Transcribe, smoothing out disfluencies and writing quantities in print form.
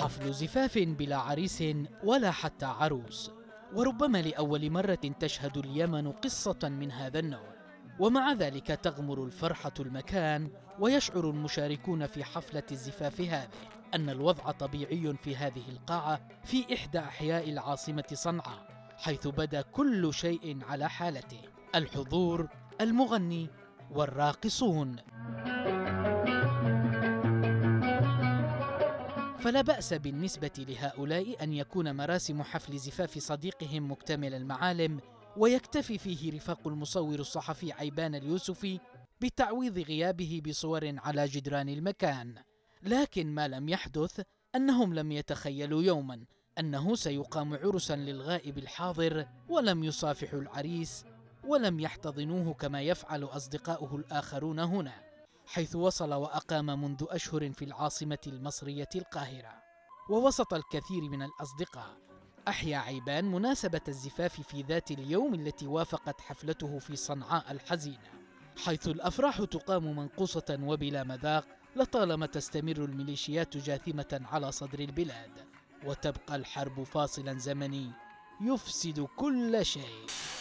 حفل زفاف بلا عريس ولا حتى عروس، وربما لأول مرة تشهد اليمن قصة من هذا النوع، ومع ذلك تغمر الفرحة المكان، ويشعر المشاركون في حفلة الزفاف هذه أن الوضع طبيعي في هذه القاعة في إحدى أحياء العاصمة صنعاء، حيث بدا كل شيء على حالته: الحضور، المغني، والراقصون. فلا بأس بالنسبة لهؤلاء أن يكون مراسم حفل زفاف صديقهم مكتمل المعالم، ويكتفي فيه رفاق المصور الصحفي عيبان اليوسفي بتعويض غيابه بصور على جدران المكان. لكن ما لم يحدث أنهم لم يتخيلوا يوما أنه سيقام عرسا للغائب الحاضر، ولم يصافحوا العريس، ولم يحتضنوه كما يفعل أصدقاؤه الآخرون هنا، حيث وصل وأقام منذ أشهر في العاصمة المصرية القاهرة. ووسط الكثير من الأصدقاء، أحيا عيبان مناسبة الزفاف في ذات اليوم التي وافقت حفلته في صنعاء الحزينة، حيث الأفراح تقام منقوصة وبلا مذاق، لطالما تستمر الميليشيات جاثمة على صدر البلاد، وتبقى الحرب فاصلا زمني يفسد كل شيء.